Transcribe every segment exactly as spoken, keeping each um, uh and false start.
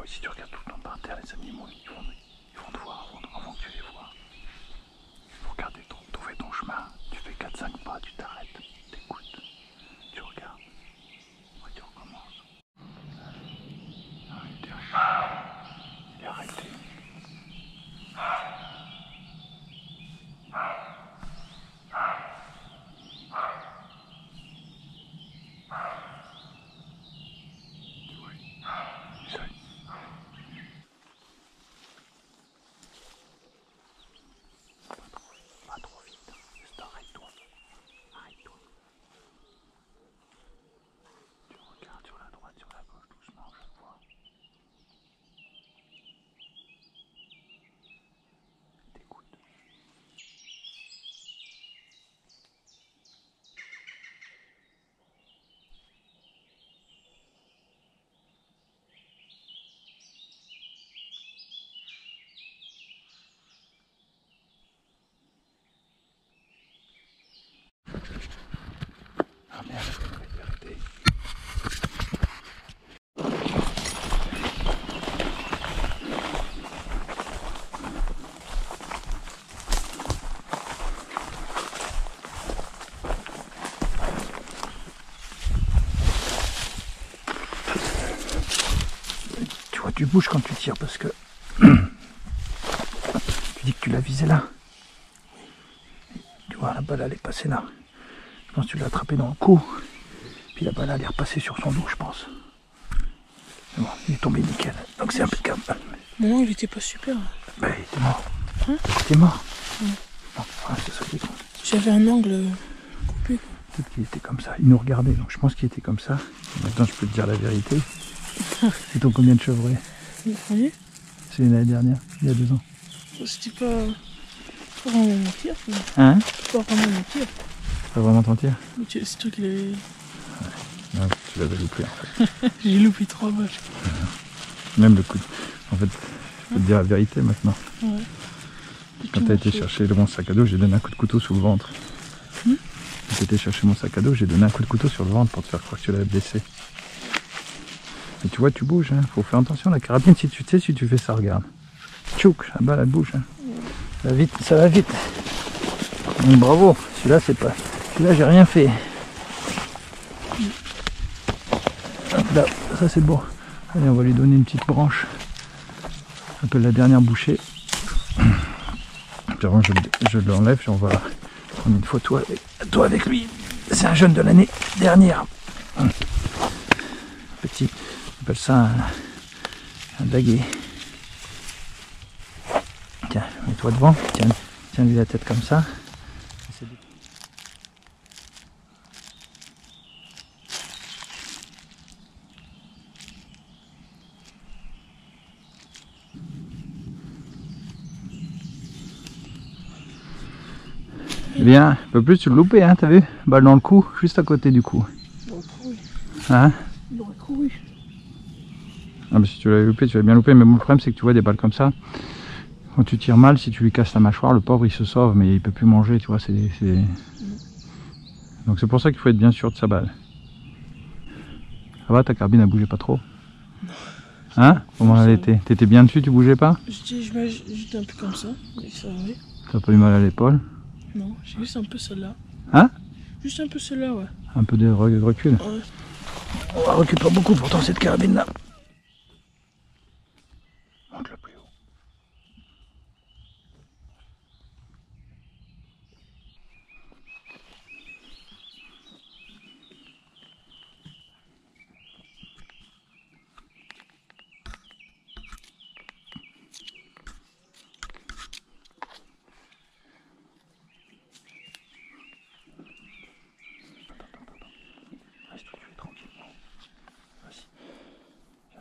oui, si tu regardes tout le temps par terre, les animaux, ils vont, ils vont te voir avant, avant que tu les vois. Il faut regarder ton, ton, fais ton chemin. Tu fais quatre cinq pas, tu t'arrêtes, t'écoutes, tu regardes. Ouais, tu recommences. Ah, il est arrêté. Il est arrêté. Ah merde, il est arrêté. Tu vois, tu bouges quand tu tires parce que tu dis que tu l'as visé là. Tu vois, la balle elle est passée là. Je pense que tu l'as attrapé dans le cou. Puis la balle elle est repassée sur son dos, je pense. Bon, il est tombé nickel. Donc c'est impeccable. Non, il était pas super. Bah, il était mort. Hein? Il était mort. Ouais. Bon, voilà, c'est ça qui compte. J'avais un angle coupé. Peut-être qu'il était comme ça. Il nous regardait, donc je pense qu'il était comme ça. Maintenant, je peux te dire la vérité. C'est ton combien de chevreuils? Oui. C'est l'année dernière, il y a deux ans. C'était pas... pas vraiment mon tir. Hein? Pas vraiment mon tir. Pas vraiment ton tir? C'est toi qui l'avais... Ouais. Non, tu l'avais loupé en fait. J'ai loupé trois balles. Même le coup de... En fait, je peux te dire la vérité maintenant. Ouais. Quand t'as été chercher mon sac à dos, j'ai donné un coup de couteau sous le ventre. Hmm? Quand t'as été chercher mon sac à dos, j'ai donné un coup de couteau sur le ventre pour te faire croire que tu l'avais blessé. Mais tu vois, tu bouges, hein. Faut faire attention, la carabine, si tu sais, si tu fais ça, regarde. Tchouk, la balle, elle bouge. Hein. Ça va vite, ça va vite. Donc, bravo, celui-là, c'est pas... Celui-là, j'ai rien fait. Hop là, ça c'est beau. Allez, on va lui donner une petite branche. Ça s'appelle la dernière bouchée. Puis avant, je, je l'enlève et on va prendre une photo avec, toi avec lui. C'est un jeune de l'année dernière. Petit, on appelle ça un, un daguet. Tiens, mets-toi devant. Tiens, tiens lui la tête comme ça. Bien, un peu plus tu le loupais, hein, t'as vu? Balle dans le cou, juste à côté du cou. Il aurait couru. Hein? Il aurait couru. Ah bah si tu l'avais loupé, tu l'avais bien loupé, mais bon, le problème c'est que tu vois des balles comme ça, quand tu tires mal, si tu lui casses la mâchoire, le pauvre il se sauve, mais il peut plus manger, tu vois, c'est... Mm. Donc c'est pour ça qu'il faut être bien sûr de sa balle. Ça va, ta carbine elle bougeait pas trop? Non. Hein? Comment elle était? T'étais bien dessus, tu bougeais pas? J'étais un peu comme ça, mais ça allait. T'as pas eu mal à l'épaule? Non, j'ai juste un peu celle-là. Hein? Juste un peu celle-là, ouais. Un peu de recul? Ouais. On recule pas beaucoup pourtant cette carabine là. Monte-le plus haut. Reste où tu es tranquillement. Vas-y.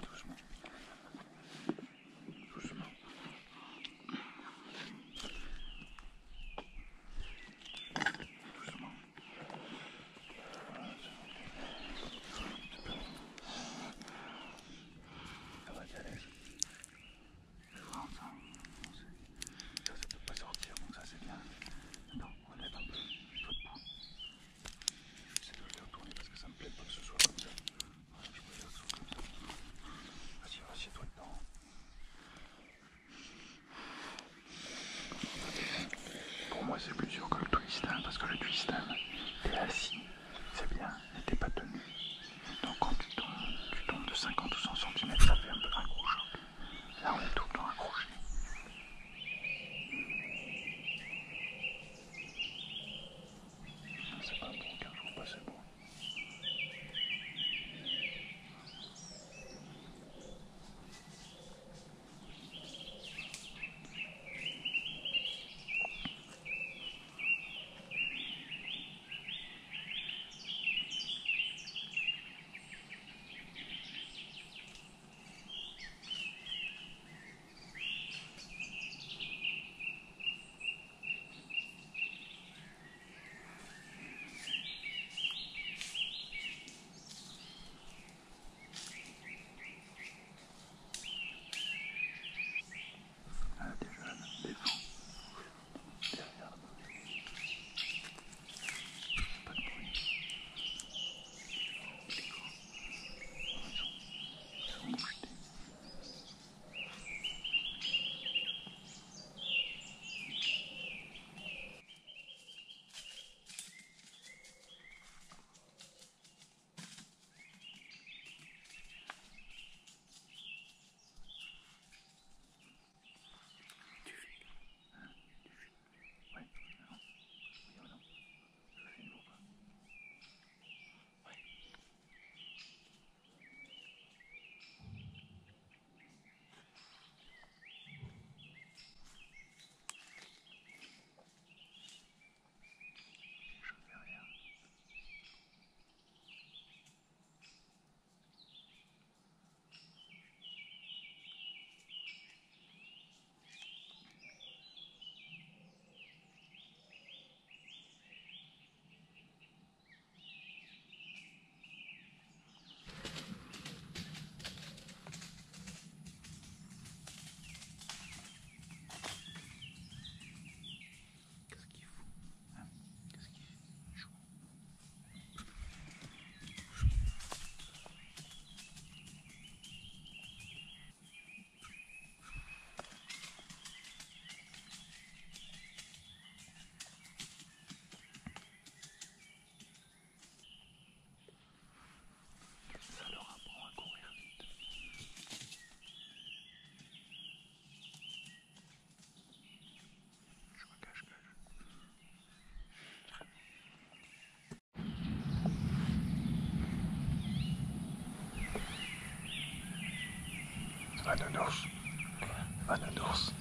Va nounours. Va nounours.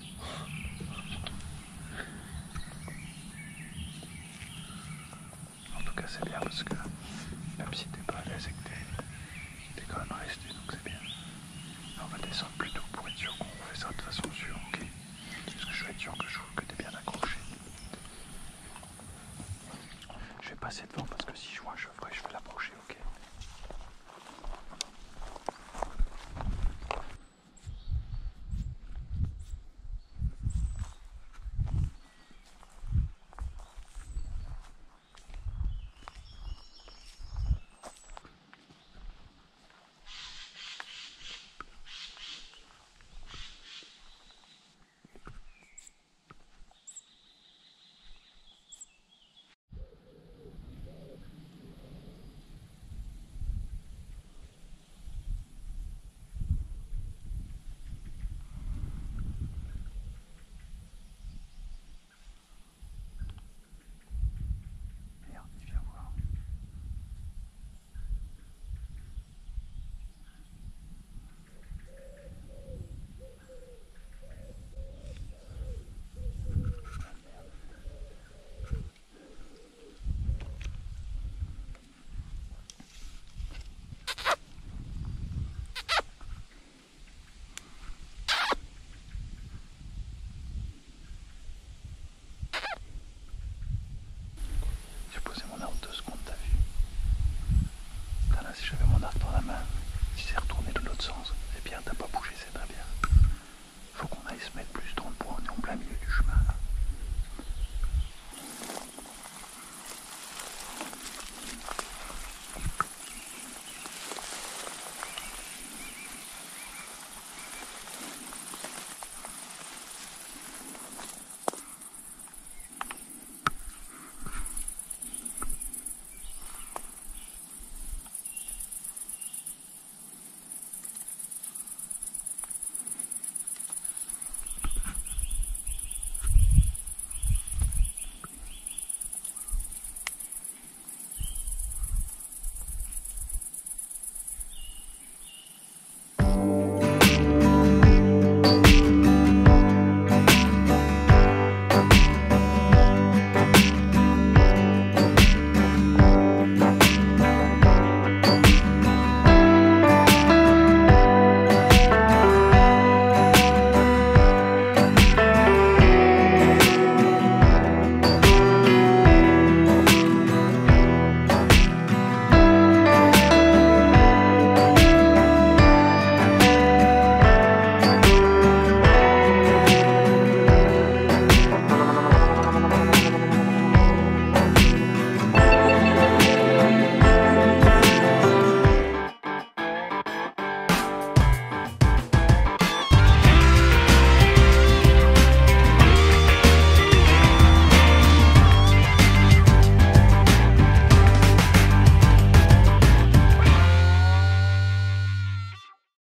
En tout cas c'est bien parce que même si t'es pas à l'aise et que t'es quand même resté, donc c'est bien. On va descendre plus tôt.